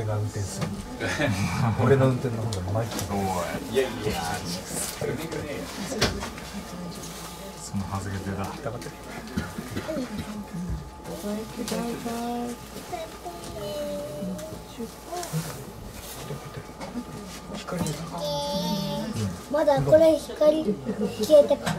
俺が運転する。俺の運転の方がマイク。 いやいや。 その外れてだ。 頑張って。光出た。 まだこれ光消えてから。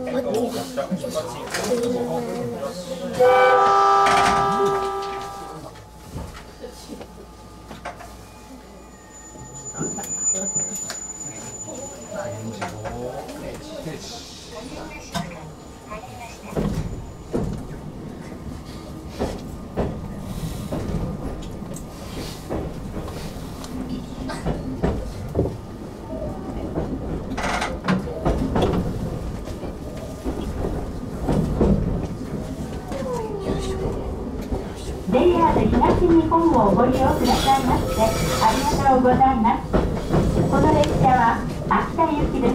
JR 東日本をご利用くださいましてありがとうございます。この列車は秋田行きです。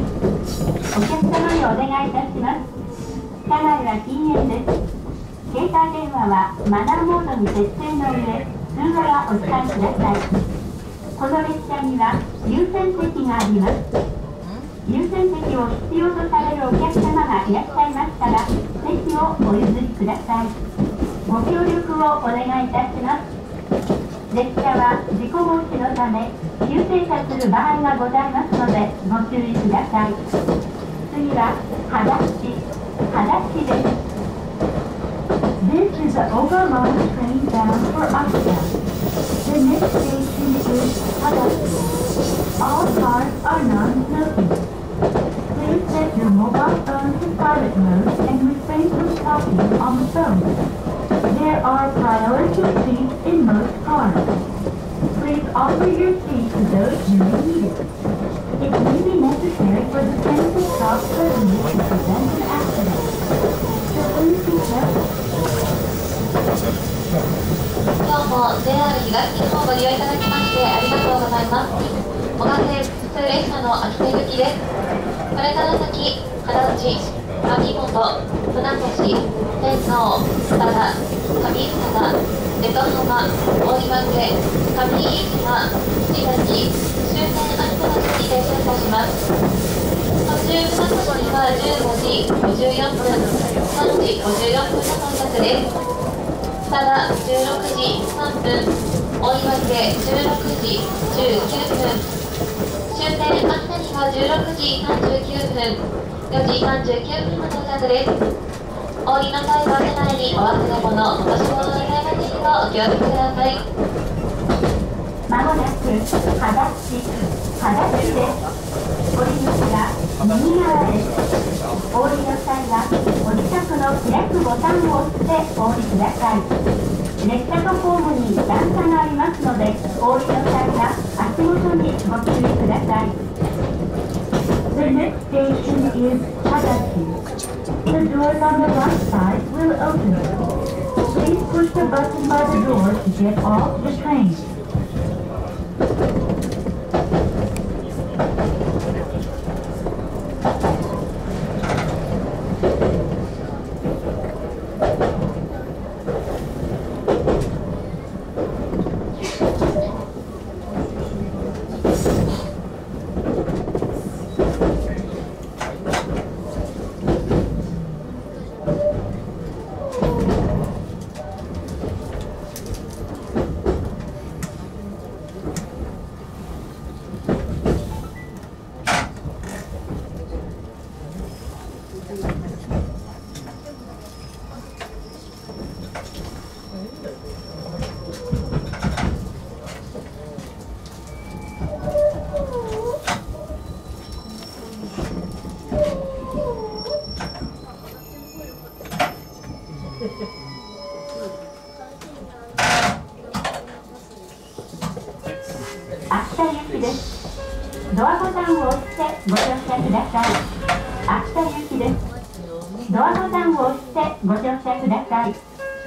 お客様にお願いいたします。車内は禁煙です。携帯電話はマナーモードに設定の上、通話はお控えください。この列車には優先席があります。優先席を必要とされるお客様がいらっしゃいましたら、席をお譲りください。ご協力をお願いいたします。列車は事故防止のため急停車する場合がございますのでご注意ください。次は秦市です。This is an overland train bound for Akita. The next station is Hadashi. All cars are non-smoking. Please set your mobile phone to silent mode and refrain from talking on the phone.There are priority seats in most cars. Please offer your seat to those who may need it. It may be necessary for the train to stop suddenly to prevent an accident. So please be careful. 今日も JR 東日本をご利用いただきましてありがとうございます。小型普通列車の秋田行きです。これから先、秦内、秋元、船越、天王、多田、上伊佐江戸浜、大岩家、上飯島、石垣、終点秋田橋に停車いたします。途中船越には15時54分、3時54分の到着です。多田16時3分、大岩家16時19分、終点秋田には16時39分、4時39分の到着です。お降りの際は車内にお忘れ物、落とし物のないまでにもお気をつけください。 まもなく秦市です。降り口は右側です。お降りの際はお近くの開くボタンを押してお降りください。列車とホームに段差がありますので、お降りの際は足元にご注意ください。The next station is Hadashi. The doors on the left side will open. Please push the button by the door to get off the train. 秋田行きです。ドアボタンを押してご乗車ください。秋田行きです。ドアボタンを押してご乗車ください。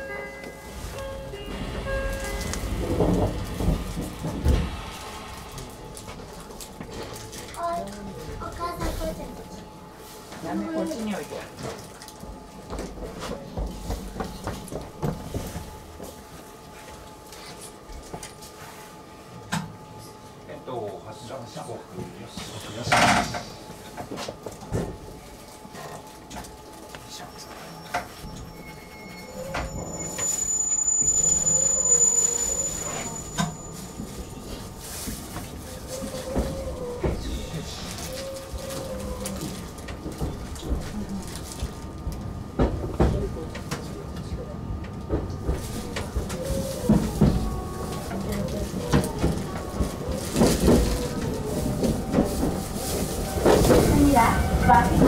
こっちに置いて。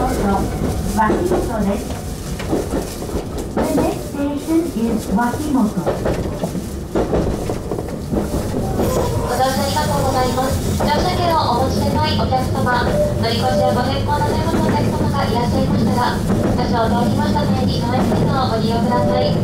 脇本です。The next station is 脇本。 ご乗車ありがとうございます。乗車券をお持ちでないお客様、乗り越しやご変更の電話のお客様がいらっしゃいましたら、車掌を通りました際に備え付けのご利用ください。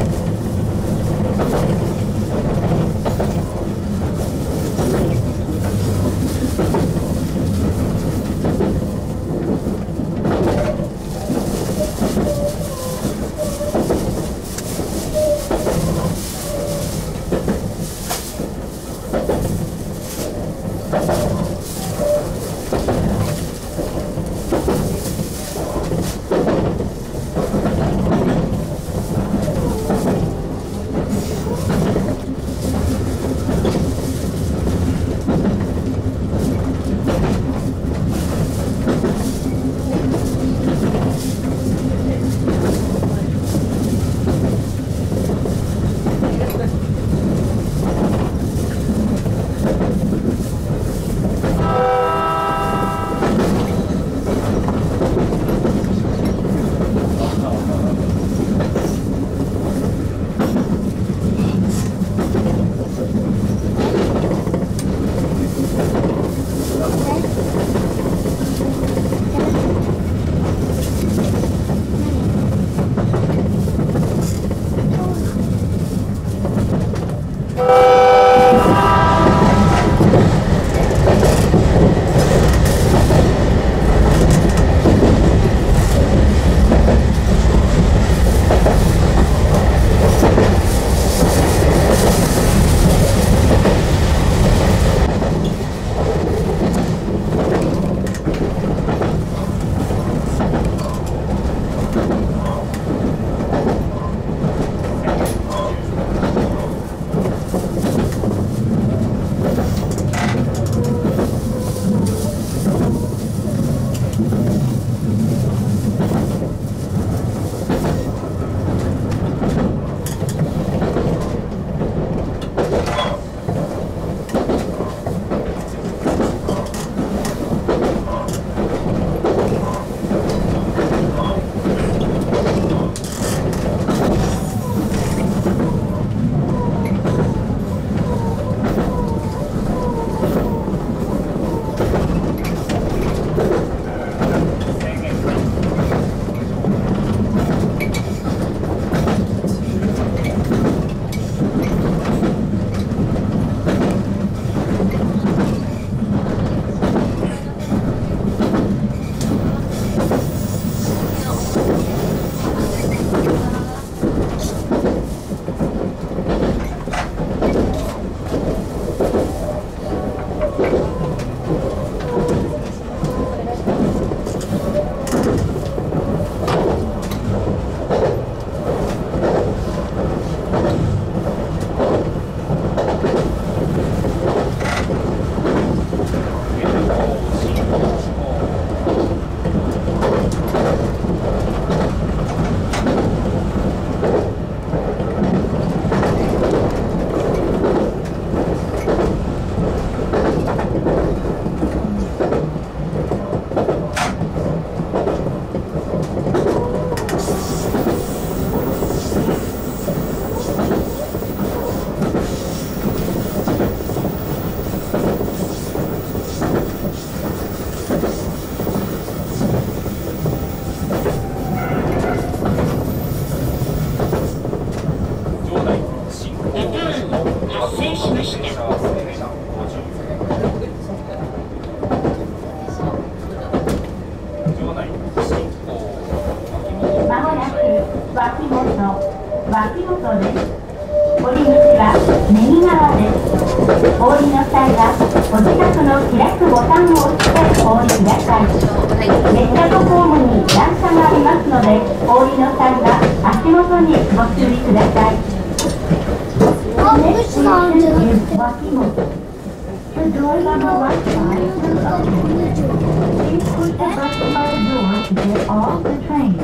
脇本です。降り口は右側です。お降りの際はお近くの開くボタンを押してお降りください。列車とホームに段差がありますので、お降りの際は足元にご注意ください。Next station is 脇本。The doors on the right side will open. Please push the button by the door to get off the train.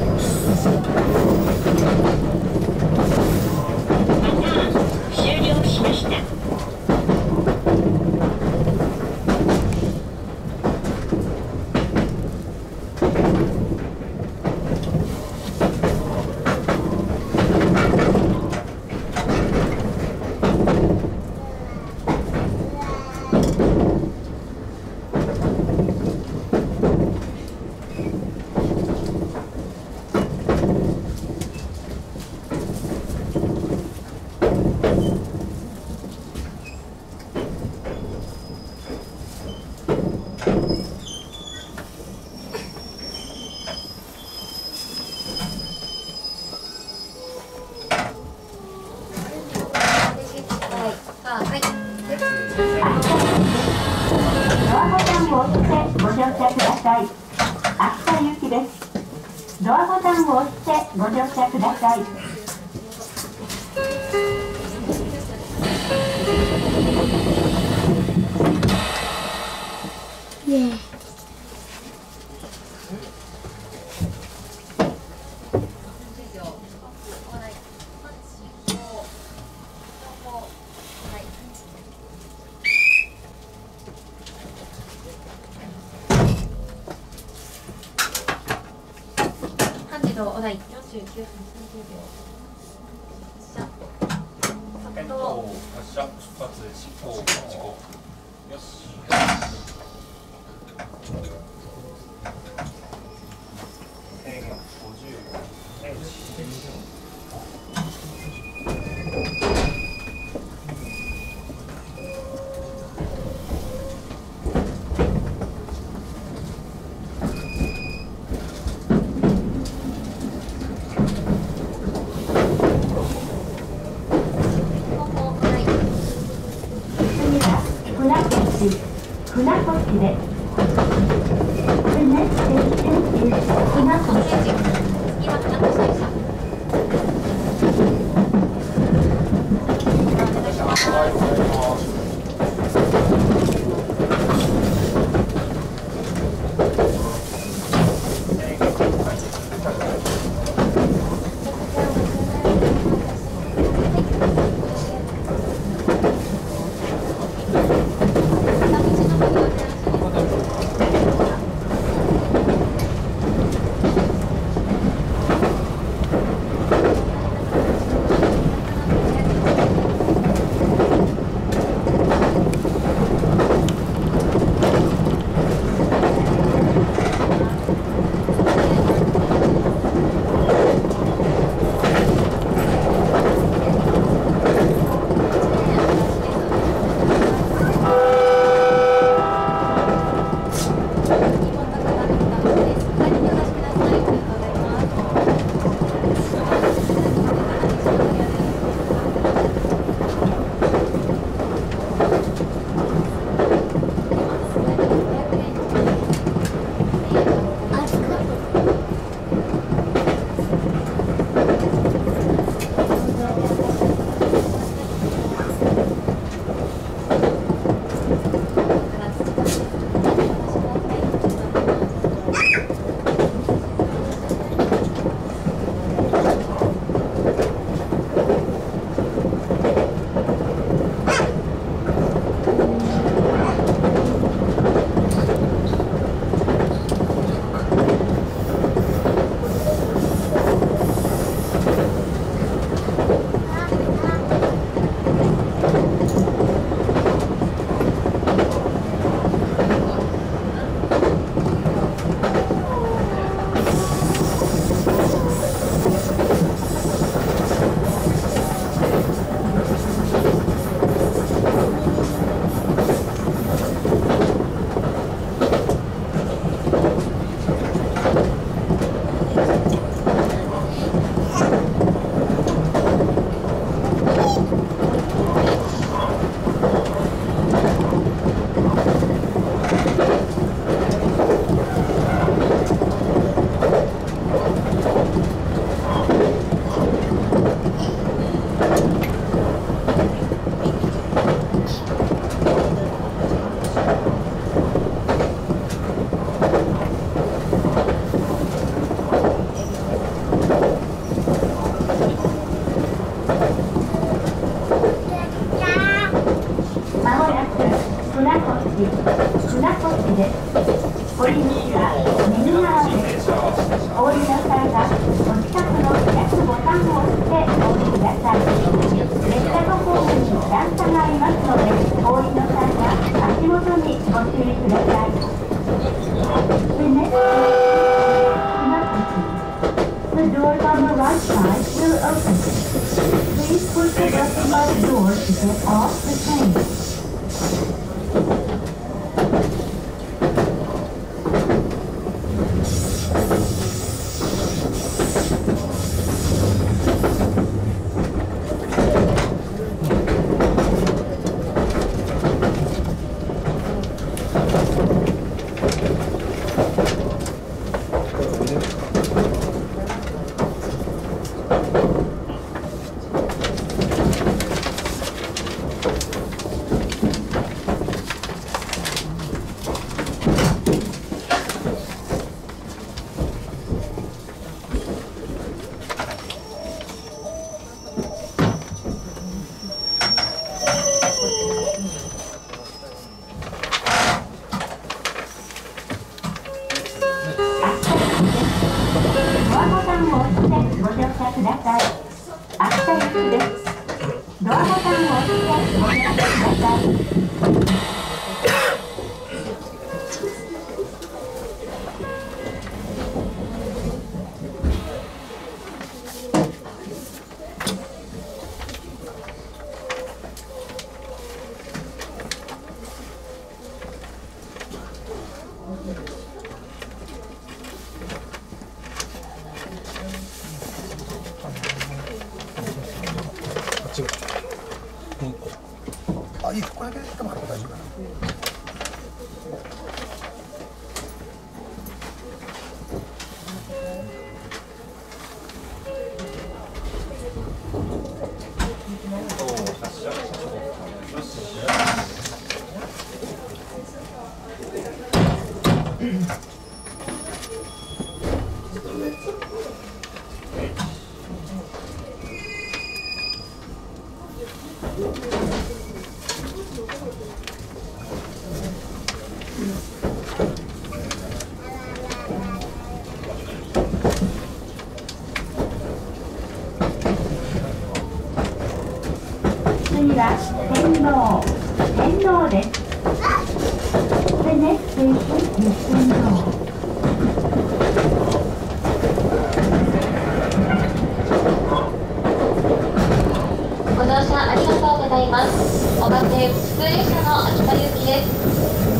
終了しました。 ドアボタンを押してご乗車ください。 イエーイ。 お題49分30秒。 よっしゃ、出発進行事故。よし。制限50。 船越で。 今このチェンジ。今カットしました。お願いします。 Please push the button by the door to get off the train. あ、いい、これだけでも大丈夫かな。 次は天皇です。The next station is 天皇。 ご乗車ありがとうございます。小型普通列車の秋田行きです。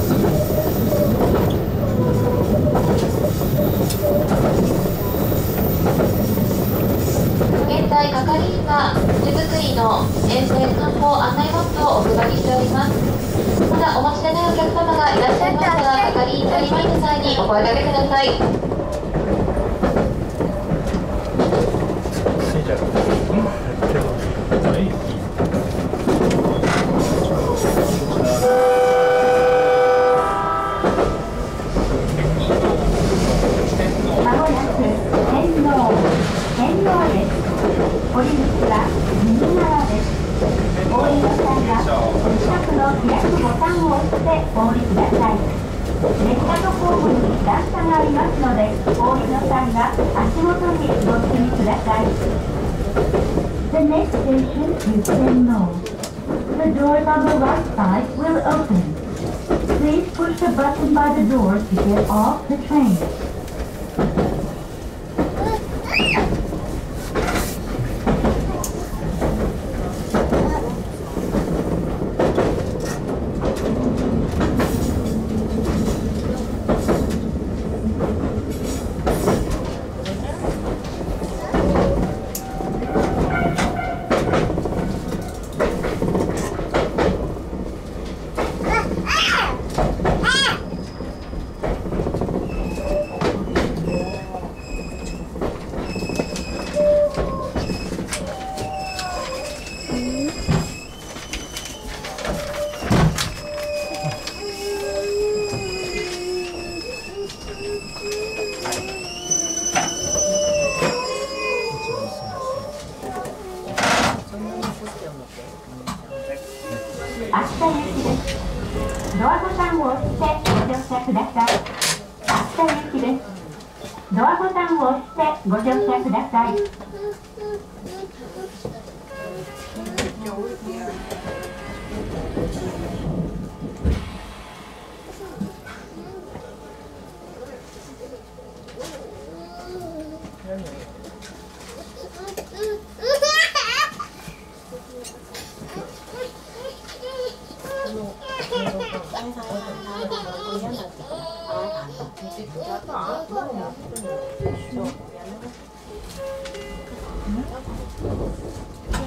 現在係員が手作りの沿線観光案内マップをお配りしております。まだお持ちでないお客様がいらっしゃいましたら、係員になりました際にお声掛けください。 降り口は右側です。お降りの際はお近くの開くボタンを押してお降りください。列車とホームに段差がありますので、お降りの際は足元にご注意ください。The next station is Tenno. The doors on the right side will open. Please push the button by the door to get off the train. 秋田行きです。ドアボタンを押してご乗車ください。秋田行きです。ドアボタンを押してご乗車ください。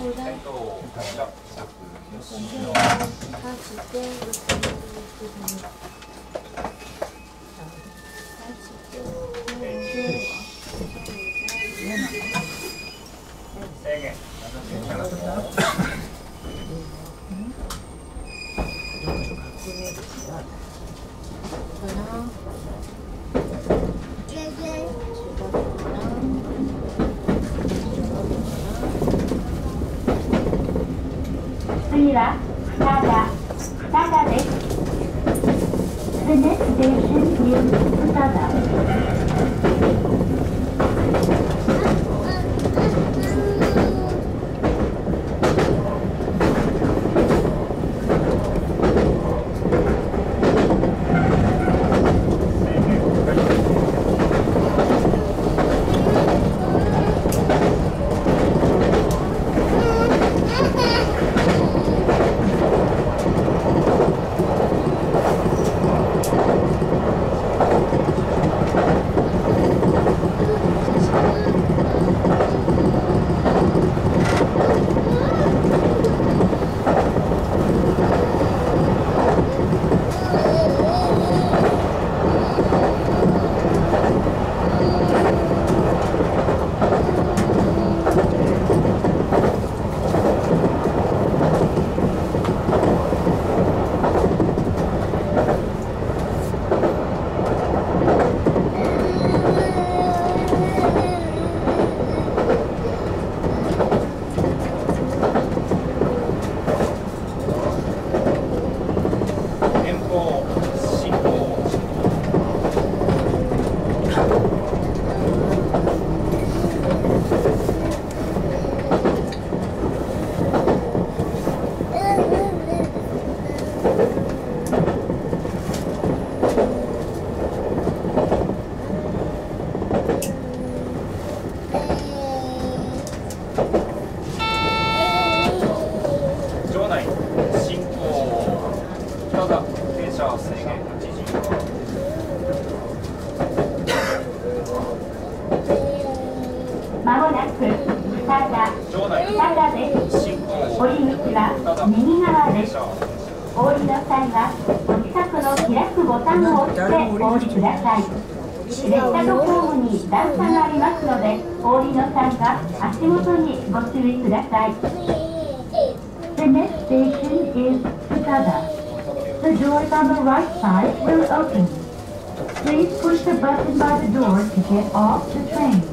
次は双田です。The next station is 双田。まもなく双田です。降り口は右側です。お降りの際はお近くの開くボタンを押してお降りください。列車とホームに段差がありますので、お降りの際は足元にご注意ください。The next station is Futada. The doors on the right side will open. Please push the button by the door to get off the train.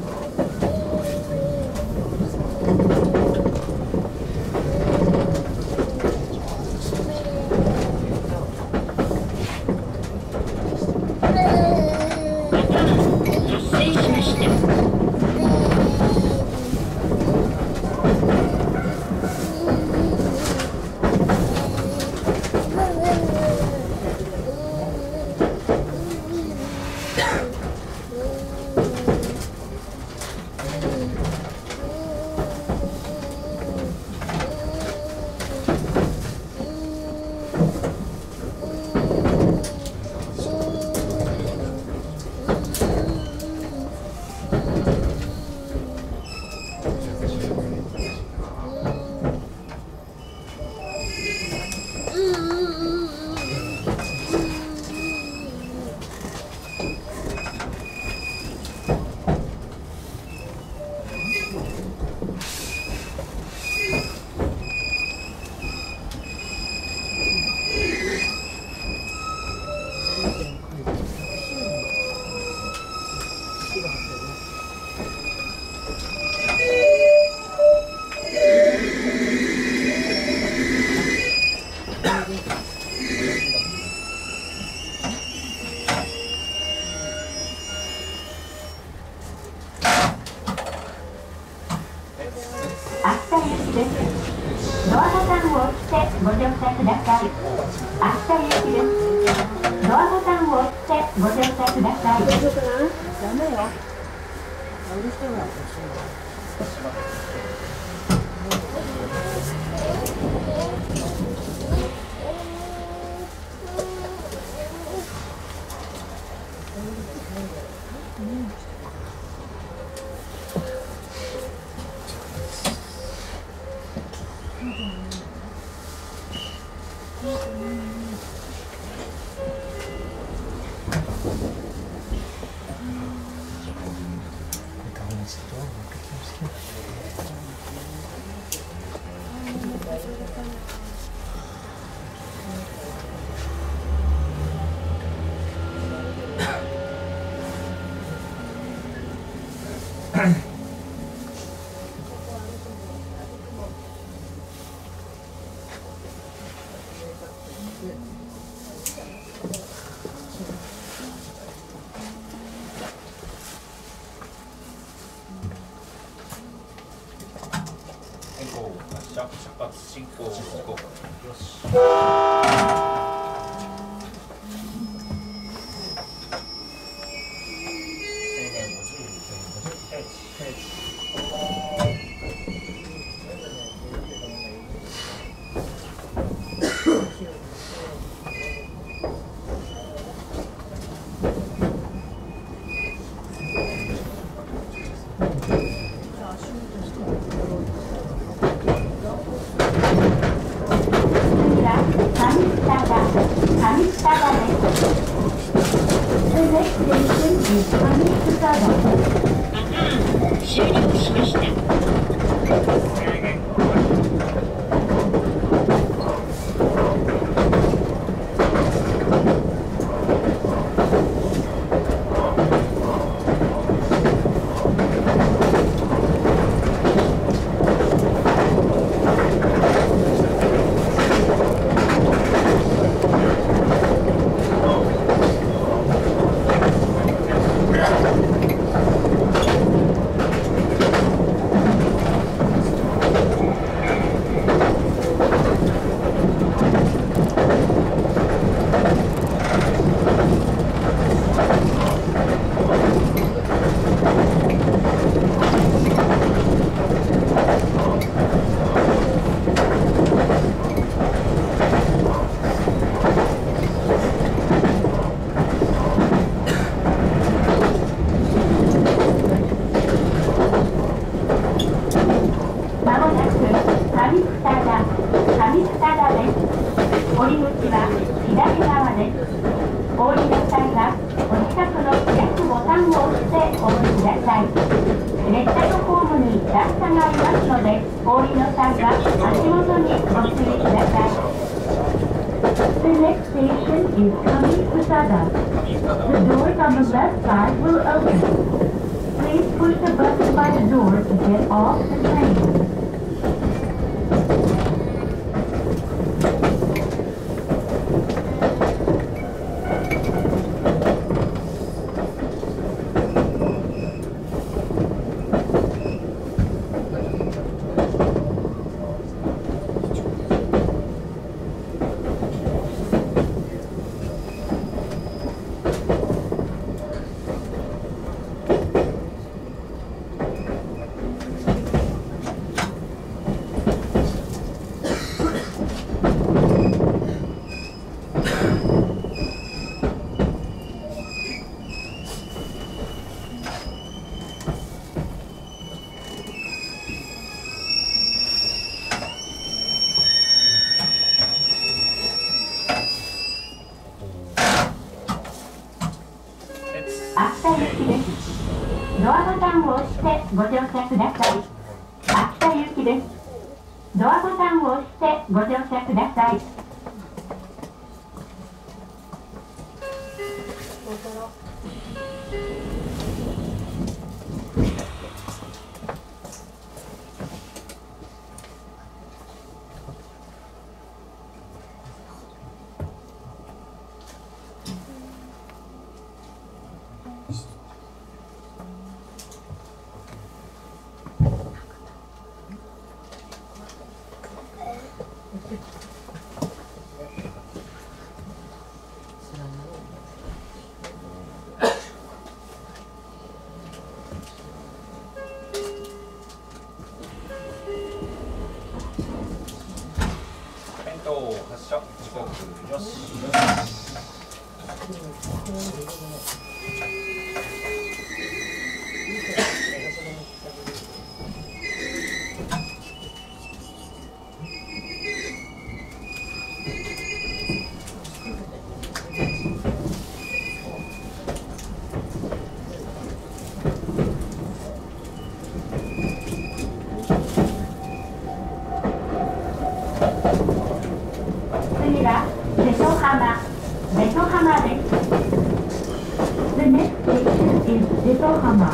こ出発進行時刻。よし。 終了しました。 ドアボタンを押してご乗車ください。秋田行きです。ドアボタンを押してご乗車ください。 発車時刻よし。 浜、ベト浜です。The next station is ベト浜。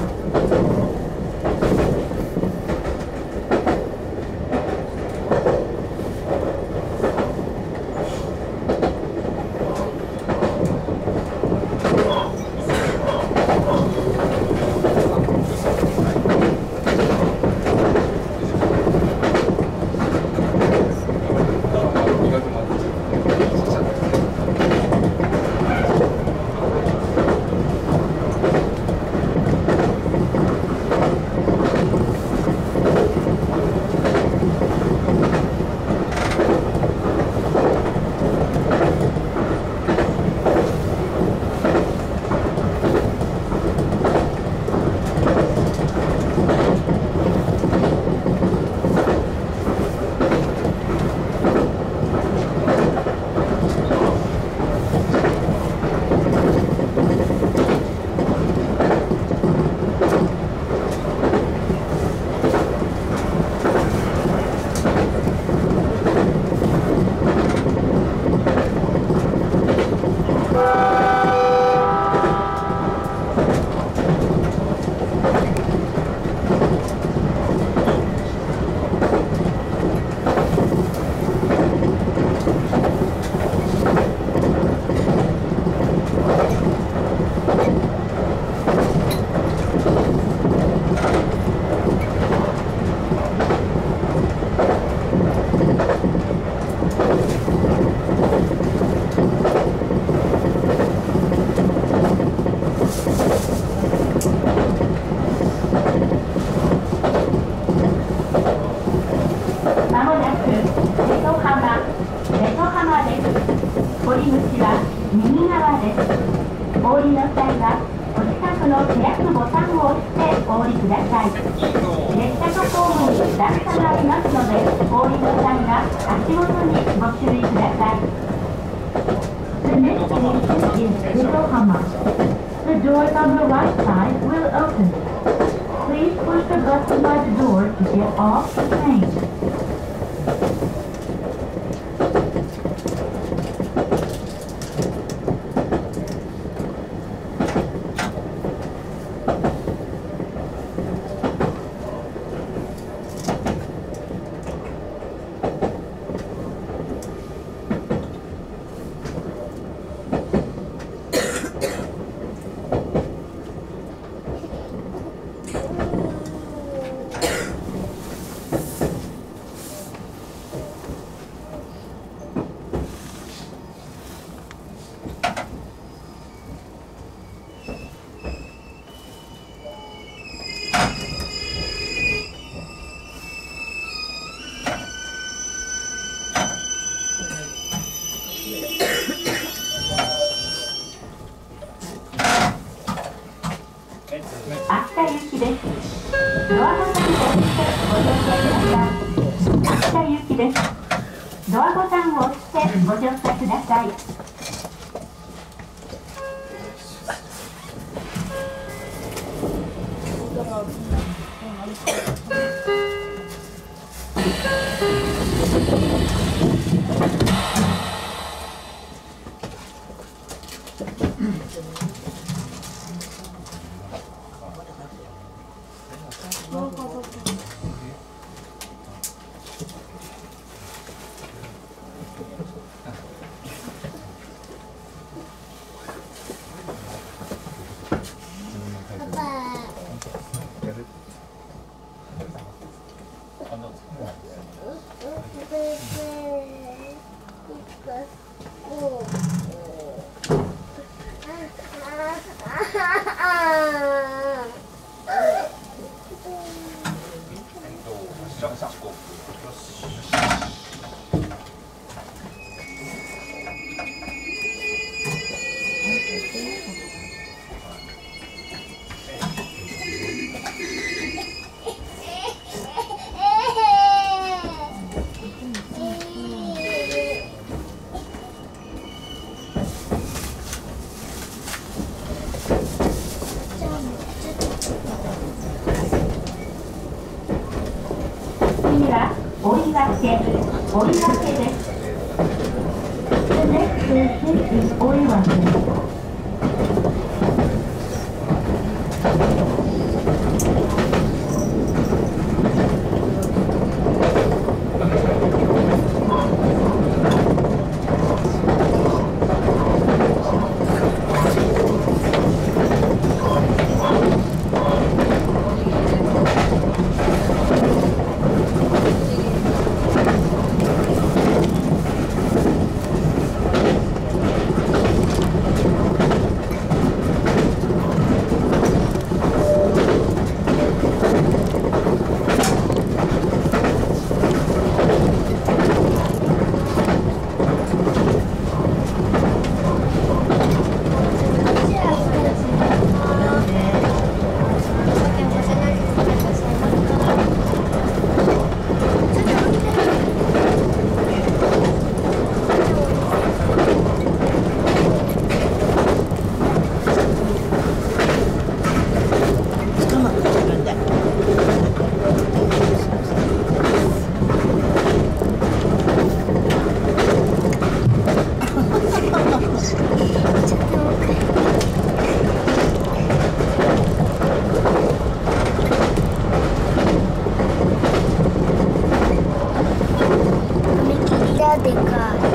追い分けです。The next でかい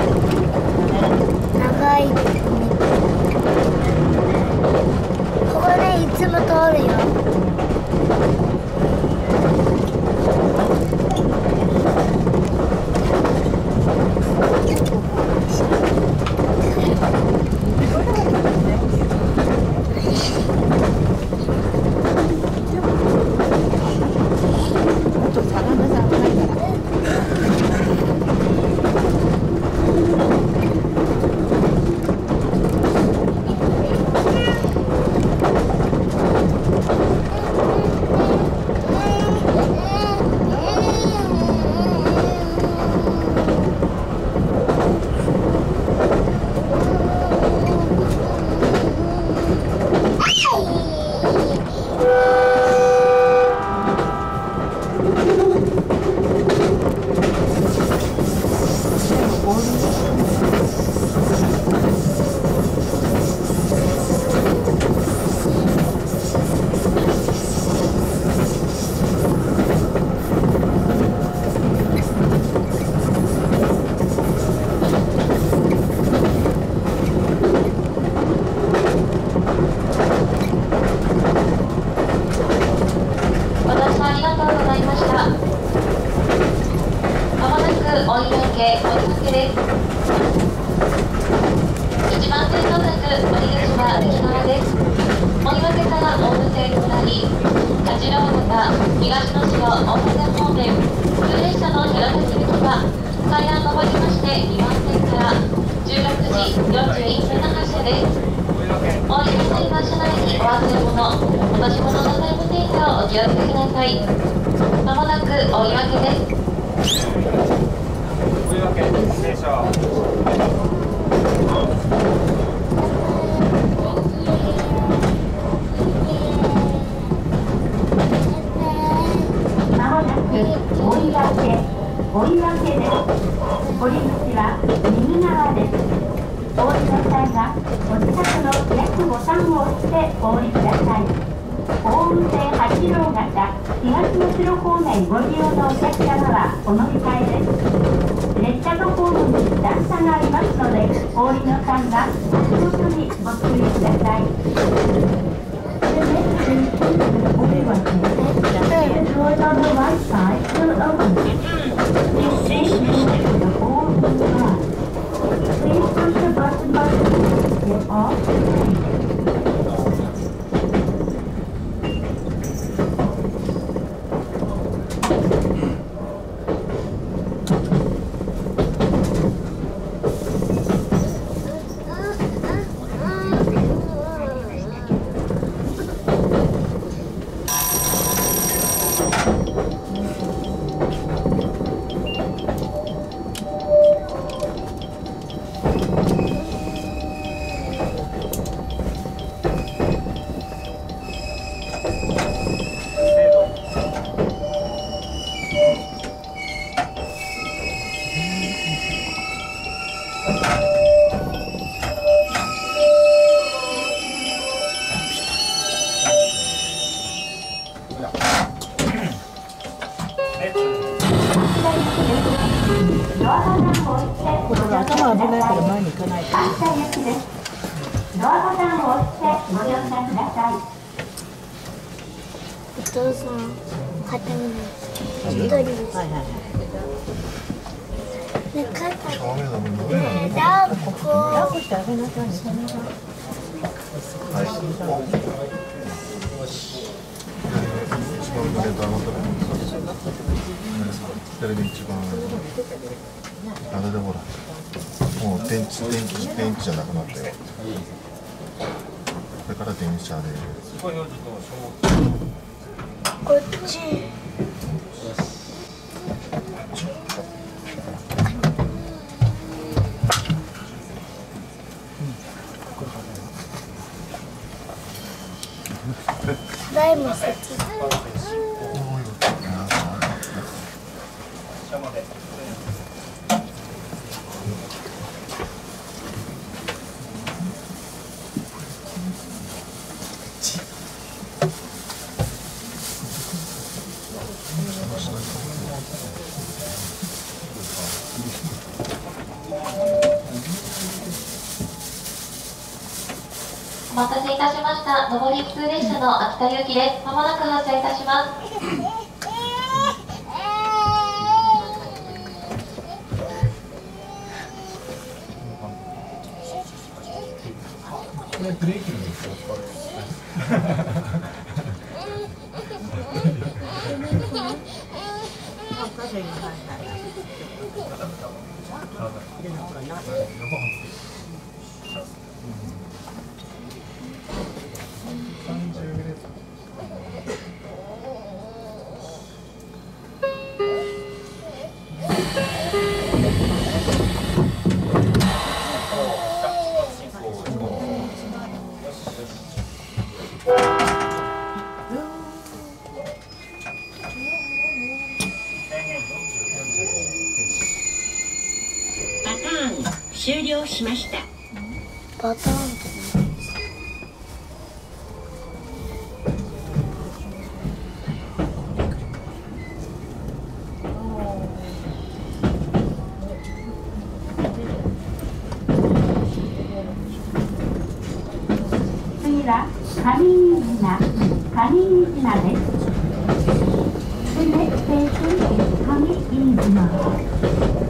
長いですね。ここねいつも通るよ。 アボタンを押してご乗車ください。 頭危ないから前に行かないと。 秋田行きです。ドアボタンを押してご乗車ください。 お父さん、肩に一人です。 はいはい。 ね、肩ダメだもんね。 抱っこ。 抱っこしてあげなさいね。 はい。一番上であの時にさ、テレビ一番あれでほら、もう電池じゃなくなったよ。これから電車で。 こっち。台も先。 お待たせいたしました。上り普通列車の秋田行きです。まもなく発車いたします。 これブレーキのですよ。 パターン終了しました。 パターン。 次は上飯島です。次でステーション上飯島。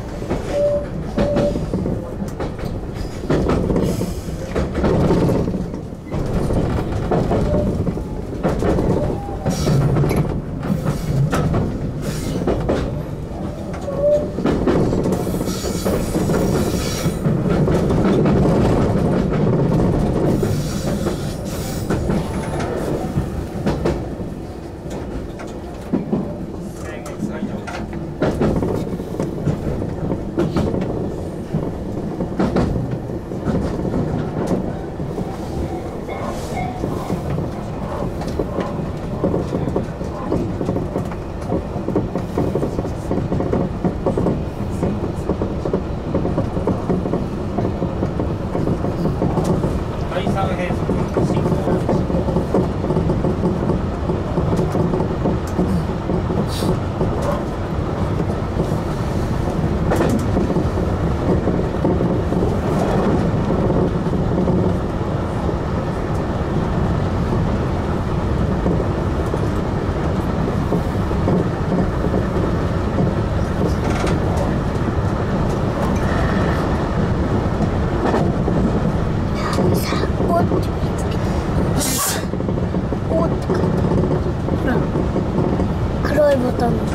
黒いボタン。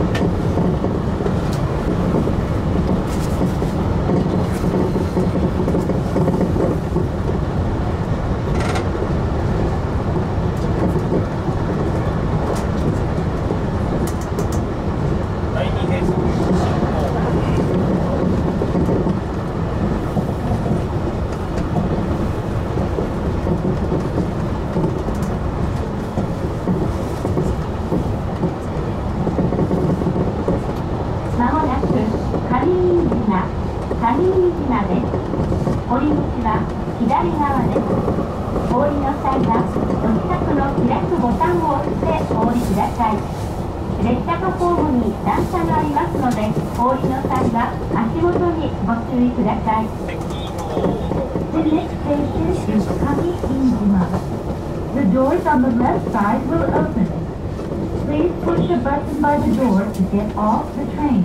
上飯島です。降り口は左側です。お降りの際はお近くの開くボタンを押してお降りください。 列車とホームに段差がありますので、お降りの際は足元にご注意ください。The next station is Kami-Injima. The doors on the left side will open. Please push a button by the door to get off the train.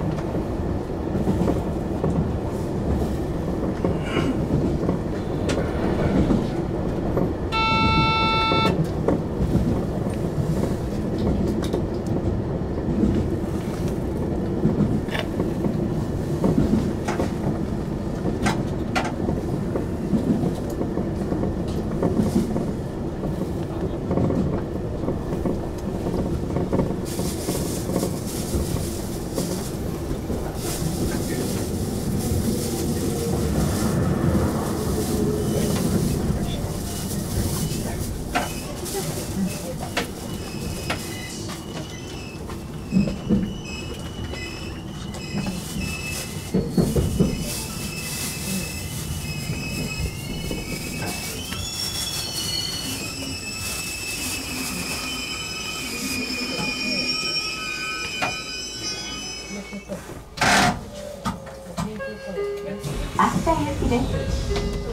秋田行きです。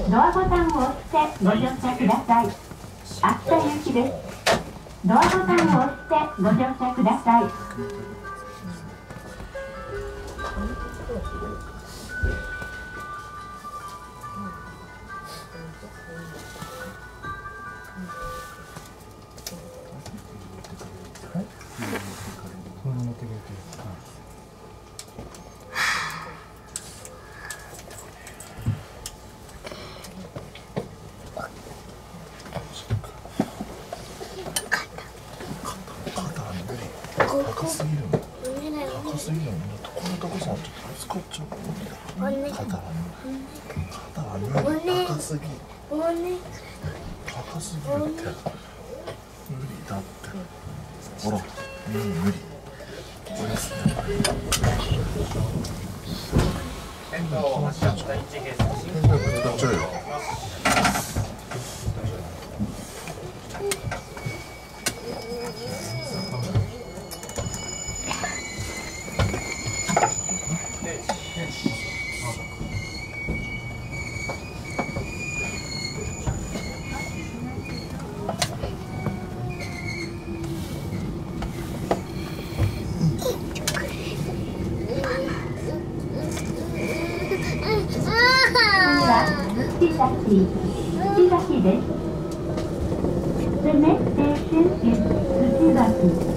ドアボタンを押してご乗車ください。秋田行きです。ドアボタンを押してご乗車ください。 高すぎるの。高すぎるの。この高さはちょっとスコッチは無理だ。肩は無理。高すぎ。高すぎるって。無理だって。ほら、無理。これですね。変なを発車した1ゲート。変なぶつかっちゃうよ。 The next station is Tsuzaki.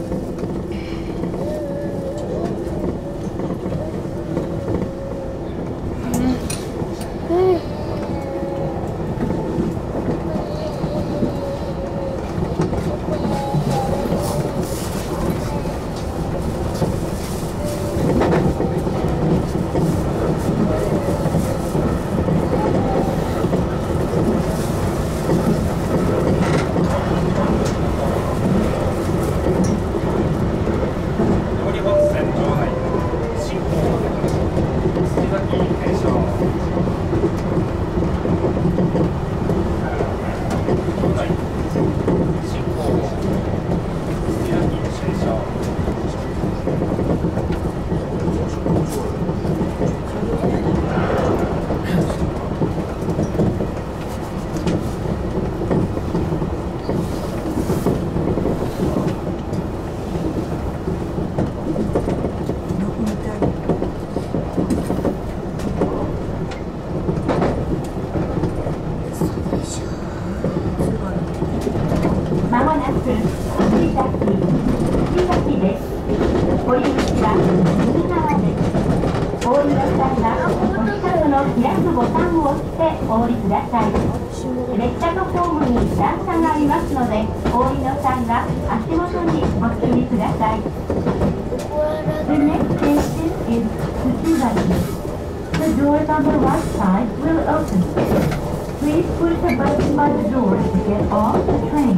お降りください。列車とホームに段差がありますので、お降りの際は足元にご注意ください。The next station is Tsuzaki. The doors on the right side will open. Please push the button by the door to get off the train.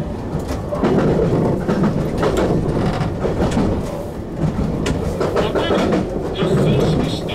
発生しました。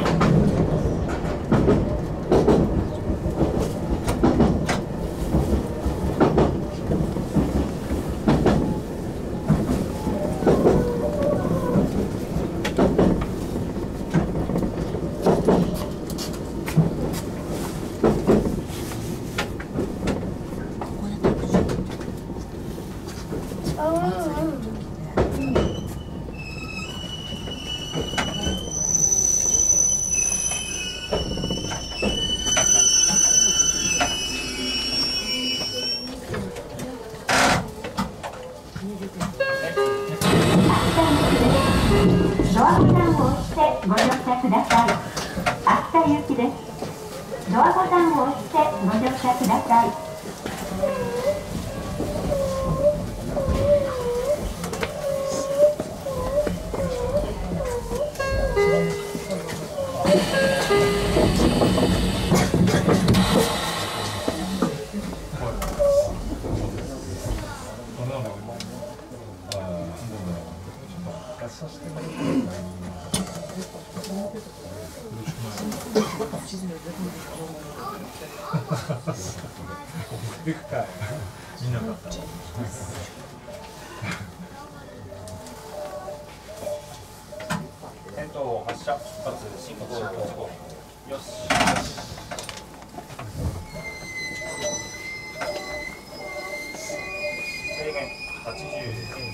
ださい。秋田行きです。ドアボタンを押してご乗車ください。 見なかった。戦闘発射出発進行時刻よし。制限80。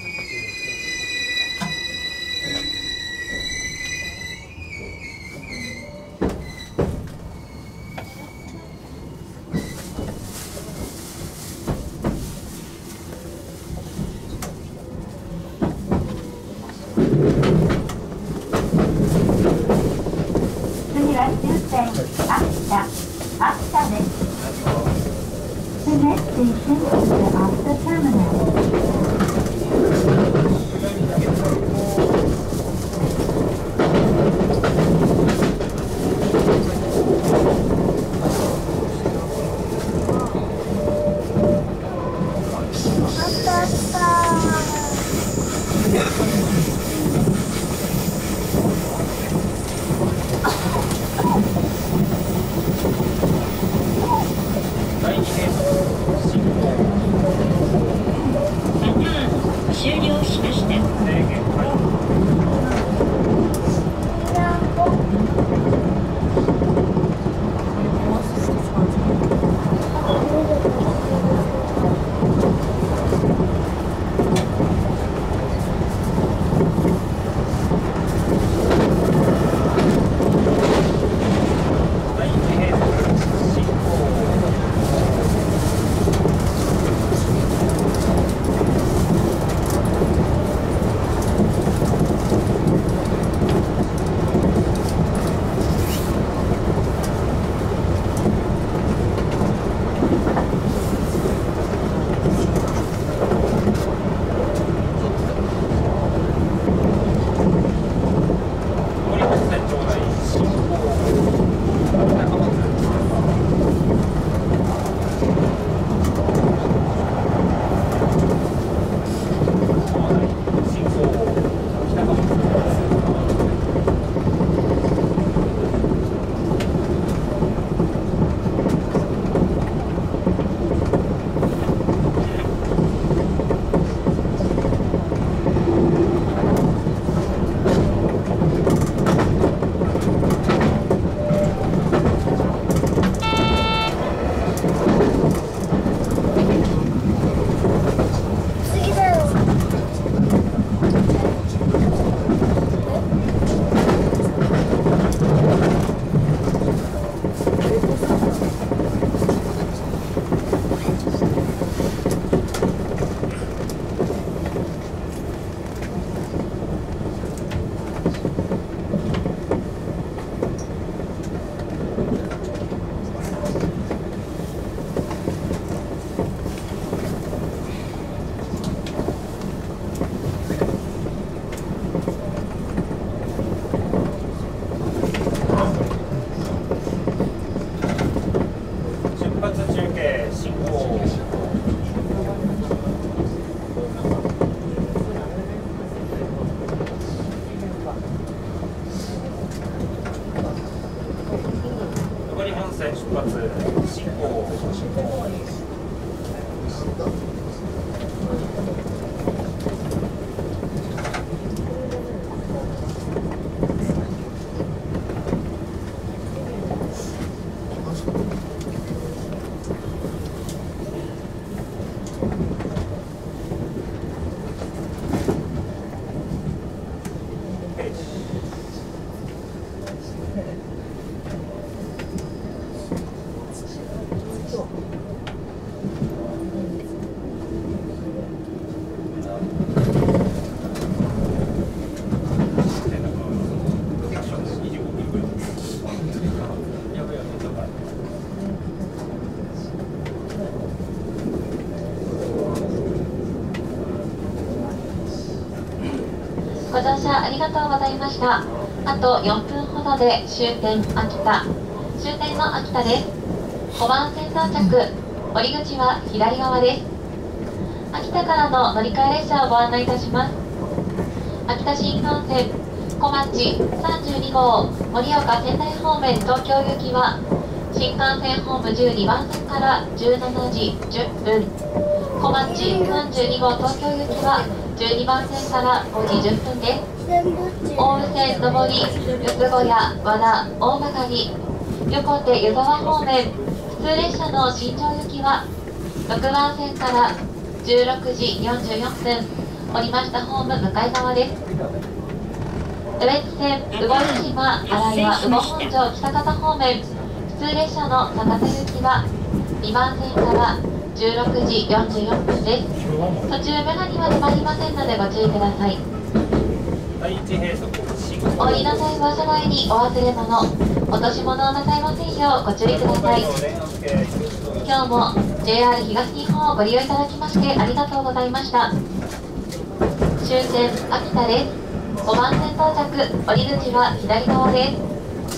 乗車ありがとうございました。あと4分ほどで終点秋田。終点の秋田です。5番線到着。降り口は左側です。秋田からの乗り換え列車をご案内いたします。秋田新幹線小町32号盛岡仙台方面東京行きは新幹線ホーム12番線から17時10分。小町32号東京行きは12番線から5時10分です。大宇線上り、四つ小屋、和田、大曲、横手湯沢方面、普通列車の新庄行きは6番線から16時44分、降りましたホーム向かい側です。羽越線、羽後島、新井は羽後本町、北方方面、普通列車の酒田行きは2番線から16時44分です。途中メガネは止まりませんのでご注意ください。 第一閉塞お降りの際は車内にお忘れ物、落とし物をなさいませんようご注意ください。今日も JR 東日本をご利用いただきましてありがとうございました。終点秋田です。5番線到着、降り口は左側です。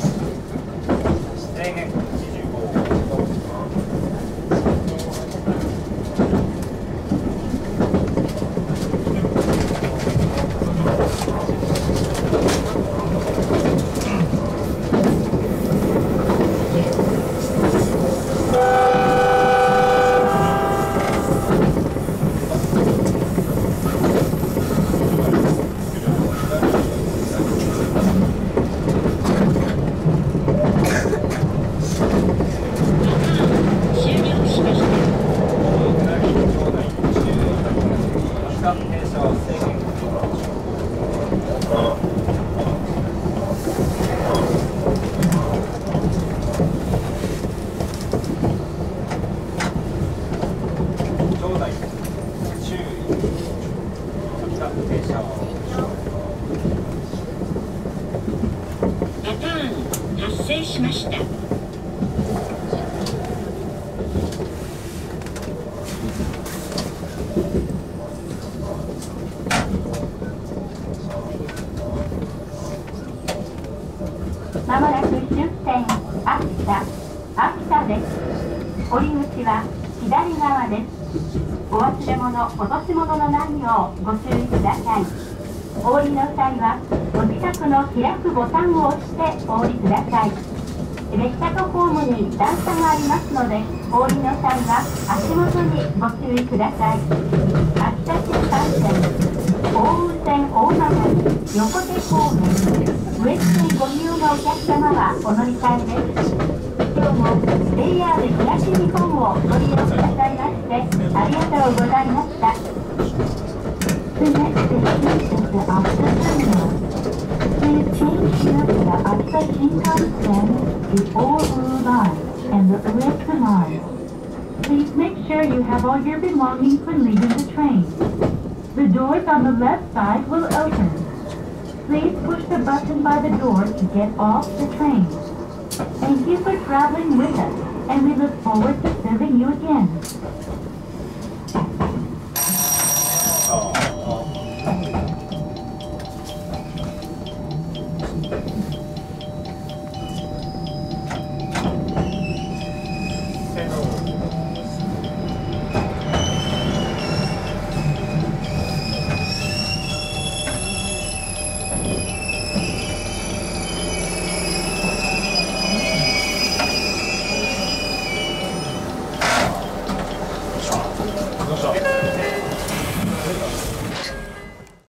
制限25 パターン発生しました。 まもなく終点秋田です。降り口は左側です。お忘れ物、落とし物のないようご注意ください。お降りの際はお近くの開くボタンを押してお降りください。列車とホームに段差がありますので、お降りの際は足元にご注意ください。秋田新幹線、大宇線大曲、横手方面、羽越線ご利用のお客様はお乗り換えです。今日も JR 東日本をご利用くださいましてありがとうございました。The next station is the Akita Terminal. Please change here to the Akita Shinkansen, the Ouru Line, and the Uetsu Line. Please make sure you have all your belongings when leaving the train. The doors on the left side will open. Please push the button by the door to get off the train. Thank you for traveling with us, and we look forward to serving you again.